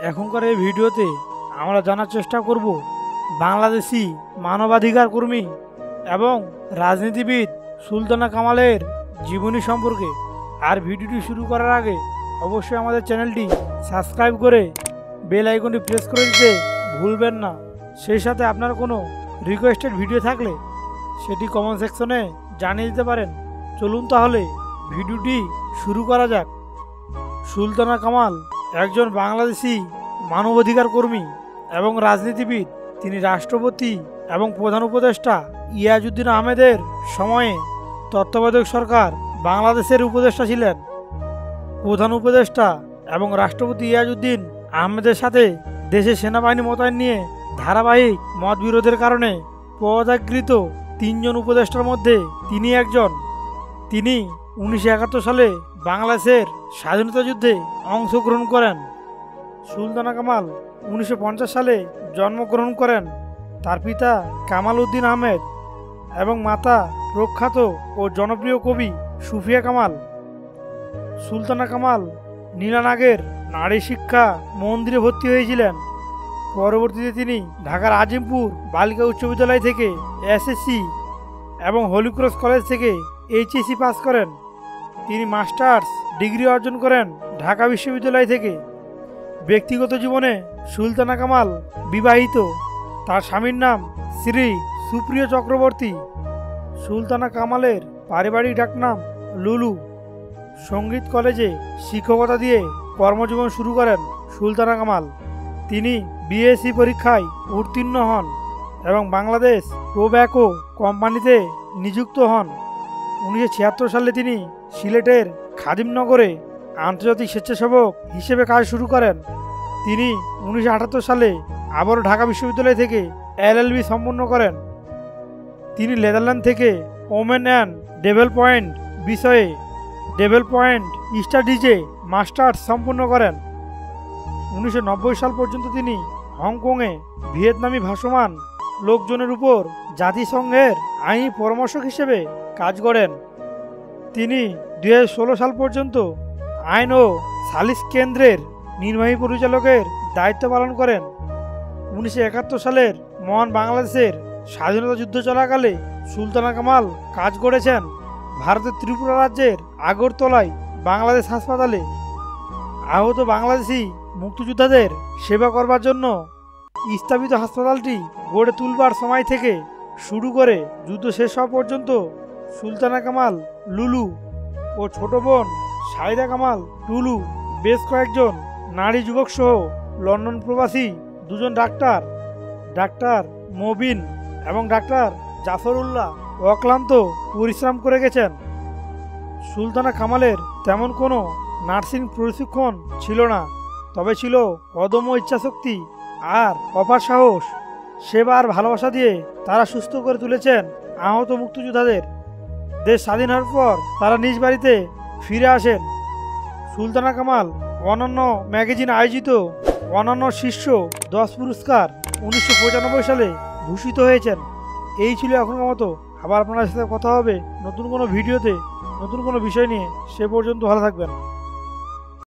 এখনকার এই ভিডিওতে আমরা জানার চেষ্টা করব বাংলাদেশি মানবাধিকার কর্মী এবং রাজনীতিবিদ সুলতানা কামালের জীবনী সম্পর্কে। আর ভিডিওটি শুরু করার আগে অবশ্যই আমাদের চ্যানেলটি সাবস্ক্রাইব করে বেল আইকনটি প্রেস করে দিতে ভুলবেন না। সেই সাথে আপনার কোনো রিকোয়েস্টেড ভিডিও থাকলে সেটি কমেন্ট সেকশনে জানিয়ে দিতে পারেন। চলুন তাহলে ভিডিওটি শুরু করা যাক। সুলতানা কামাল একজন বাংলাদেশি মানবাধিকার কর্মী এবং রাজনীতিবিদ। তিনি রাষ্ট্রপতি এবং প্রধান উপদেষ্টা ইয়াজউদ্দিন আহমেদের সময়ে তত্ত্বাবধায়ক সরকার বাংলাদেশের উপদেষ্টা ছিলেন। প্রধান উপদেষ্টা এবং রাষ্ট্রপতি ইয়াজউদ্দিন আহমেদের সাথে দেশে সেনাবাহিনী মোতায়েন নিয়ে ধারাবাহিক মতবিরোধের কারণে পদত্যাগকৃত 3 জন উপদেষ্টার মধ্যে তিনি একজন। তিনি 1971 সালে বাংলাদেশের স্বাধীনতা যুদ্ধে অংশগ্রহণ করেন। সুলতানা কামাল 1950 সালে জন্মগ্রহণ করেন। তার পিতা কামাল উদ্দিন আহমেদ এবং মাতা প্রখ্যাত ও জনপ্রিয় কবি সুফিয়া কামাল। সুলতানা কামাল নীলানাগের নারী শিক্ষা মন্দিরে ভর্তি হয়েছিলেন। পরবর্তীতে তিনি ঢাকার আজিমপুর বালিকা উচ্চ বিদ্যালয় থেকে এসএসসি এবং হলিক্রস কলেজ থেকে এইচএসসি পাস করেন। তিনি মাস্টার্স ডিগ্রি অর্জন করেন ঢাকা বিশ্ববিদ্যালয় থেকে। ব্যক্তিগত জীবনে সুলতানা কামাল বিবাহিত। তার স্বামীর নাম শ্রী সুপ্রিয় চক্রবর্তী। সুলতানা কামালের পারিবারিক ডাকনাম লুলু। সঙ্গীত কলেজে শিক্ষকতা দিয়ে কর্মজীবন শুরু করেন সুলতানা কামাল। তিনি বিএসসি পরীক্ষায় উত্তীর্ণ হন এবং বাংলাদেশ টোব্যাকো কোম্পানিতে নিযুক্ত হন। 1976 সালে তিনি সিলেটের খাদিমনগরে আন্তর্জাতিক স্বেচ্ছাসেবক হিসেবে কাজ শুরু করেন। তিনি 1978 সালে আবারও ঢাকা বিশ্ববিদ্যালয় থেকে এলএলবি সম্পন্ন করেন। তিনি নেদারল্যান্ড থেকে ওমেন অ্যান্ড ডেভেলপমেন্ট বিষয়ে ডেভেলপমেন্ট স্টাডিজে মাস্টার্স সম্পন্ন করেন। 1990 সাল পর্যন্ত তিনি হংকংয়ে ভিয়েতনামি ভাষমান লোকজনের উপর জাতিসংঘের আইনি পরামর্শক হিসেবে কাজ করেন। তিনি 2016 সাল পর্যন্ত আইন ও সালিশ কেন্দ্রের নির্বাহী পরিচালকের দায়িত্ব পালন করেন। 1971 সালের মহান বাংলাদেশের স্বাধীনতা যুদ্ধ চলাকালে সুলতানা কামাল কাজ করেছেন ভারতের ত্রিপুরা রাজ্যের আগরতলায় বাংলাদেশ হাসপাতালে। আহত বাংলাদেশি মুক্তিযোদ্ধাদের সেবা করবার জন্য স্থাপিত হাসপাতালটি গড়ে তুলবার সময় থেকে শুরু করে যুদ্ধ শেষ হওয়া পর্যন্ত সুলতানা কামাল লুলু ও ছোট বোন সাইদা কামাল টুলু বেশ কয়েকজন নারী যুবক সহ লন্ডন প্রবাসী 2 জন ডাক্তার মবিন এবং ডাক্তার জাফরুল্লাহ অক্লান্ত পরিশ্রম করে গেছেন। সুলতানা কামালের তেমন কোনো নার্সিং প্রশিক্ষণ ছিল না, তবে ছিল অদম্য ইচ্ছাশক্তি আর অপার সাহস। সেবা আর ভালোবাসা দিয়ে তারা সুস্থ করে তুলেছেন আহত মুক্তিযোদ্ধাদের। দেশ স্বাধীন হওয়ার পর তারা নিজ বাড়িতে ফিরে আসেন। সুলতানা কামাল অনন্য ম্যাগাজিন আয়োজিত অনন্য শীর্ষ 10 পুরস্কার 1995 সালে ভূষিত হয়েছেন। এই ছিল এখনকার মতো। আবার আপনার সাথে কথা হবে নতুন কোনো ভিডিওতে, নতুন কোনো বিষয় নিয়ে। সে পর্যন্ত ভালো থাকবেন।